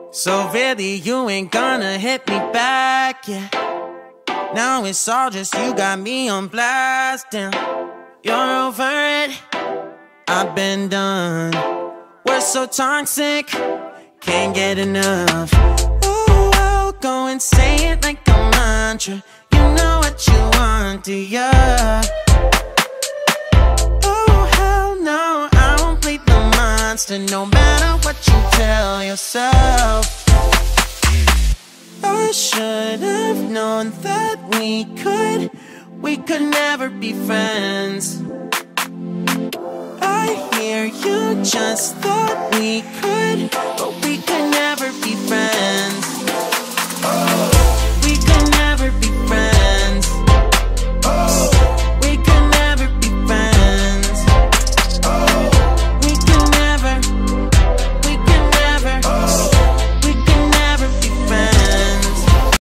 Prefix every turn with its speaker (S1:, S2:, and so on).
S1: So really you ain't gonna hit me back, yeah. Now it's all just you got me on blast, damn. You're over it, I've been done. We're so toxic, can't get enough. Ooh, I'll go and say it like a mantra. You know what you want, do ya? Oh hell no, I won't play the monster, no matter what you tell yourself. I should have known that we could never be friends. I hear you just thought we could, but we